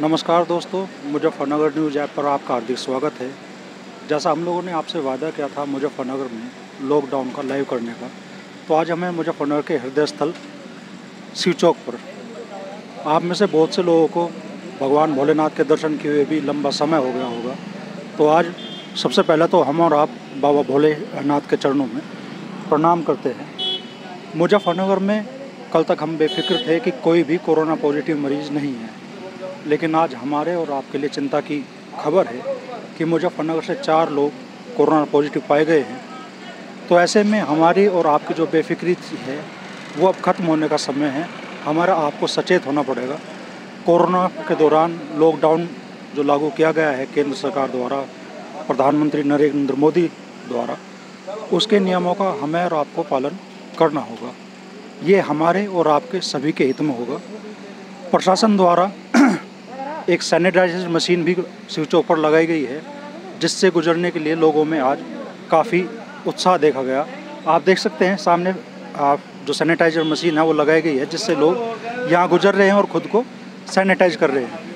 नमस्कार दोस्तों, Muzaffarnagar news app पर आपका हार्दिक स्वागत है। जैसा हम लोगों ने आपसे वादा किया था मुजफ्फरनगर में लॉकडाउन का लाइव करने का, तो आज हमें मुजफ्फरनगर के हृदय स्थल शिव चौक पर आप में से बहुत से लोगों को भगवान भोलेनाथ के दर्शन किए हुए भी लंबा समय हो गया होगा। तो आज सबसे पहले तो हम और आप बाबा भोलेनाथ के चरणों में प्रणाम करते हैं। मुजफ्फरनगर में कल तक हम बेफिक्र थे कि कोई भी कोरोना पॉजिटिव मरीज़ नहीं है, लेकिन आज हमारे और आपके लिए चिंता की खबर है कि मुजफ्फरनगर से 4 लोग कोरोना पॉजिटिव पाए गए हैं। तो ऐसे में हमारी और आपकी जो बेफिक्री है वो अब ख़त्म होने का समय है। हमारा आपको सचेत होना पड़ेगा। कोरोना के दौरान लॉकडाउन जो लागू किया गया है केंद्र सरकार द्वारा, प्रधानमंत्री नरेंद्र मोदी द्वारा, उसके नियमों का हमें और आपको पालन करना होगा। ये हमारे और आपके सभी के हित में होगा। प्रशासन द्वारा एक सैनिटाइजर मशीन भी शिव चौक पर लगाई गई है, जिससे गुजरने के लिए लोगों में आज काफ़ी उत्साह देखा गया। आप देख सकते हैं सामने जो सैनिटाइजर मशीन है वो लगाई गई है, जिससे लोग यहाँ गुजर रहे हैं और ख़ुद को सैनिटाइज कर रहे हैं।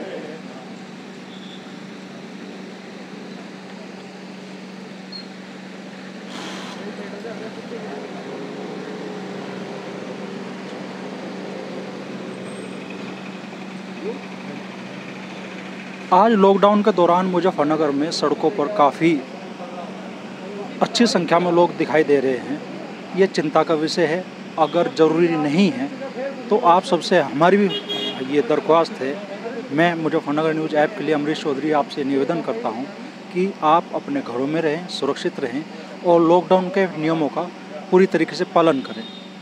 आज लॉकडाउन के दौरान मुजफ्फरनगर में सड़कों पर काफ़ी अच्छी संख्या में लोग दिखाई दे रहे हैं। ये चिंता का विषय है। अगर ज़रूरी नहीं है तो आप सबसे हमारी भी ये दरख्वास्त है। मैं मुजफ्फरनगर न्यूज़ ऐप के लिए अमरीश चौधरी आपसे निवेदन करता हूँ कि आप अपने घरों में रहें, सुरक्षित रहें और लॉकडाउन के नियमों का पूरी तरीके से पालन करें।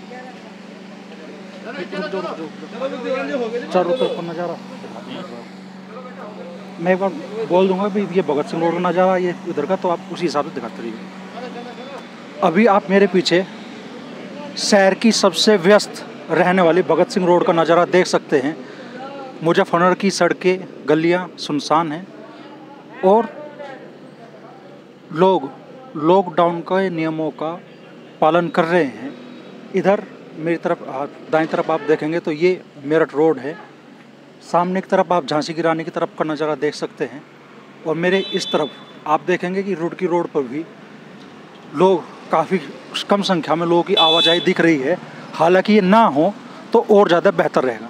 चारों तरफ का नज़ारा मैं एक बार बोल दूंगा भी ये भगत सिंह रोड का नज़ारा ये इधर का, तो आप उसी हिसाब से दिखाते रहिए। अभी आप मेरे पीछे शहर की सबसे व्यस्त रहने वाली भगत सिंह रोड का नज़ारा देख सकते हैं। मुजफ्फरनगर की सड़कें गलियां सुनसान हैं और लोग लॉकडाउन के नियमों का पालन कर रहे हैं। इधर मेरी तरफ दाईं तरफ आप देखेंगे तो ये मेरठ रोड है। सामने की तरफ आप झांसी की रानी की तरफ का नज़ारा देख सकते हैं और मेरे इस तरफ आप देखेंगे कि रोड पर भी लोग काफ़ी कम संख्या में लोगों की आवाजाही दिख रही है। हालांकि ये ना हो तो और ज़्यादा बेहतर रहेगा।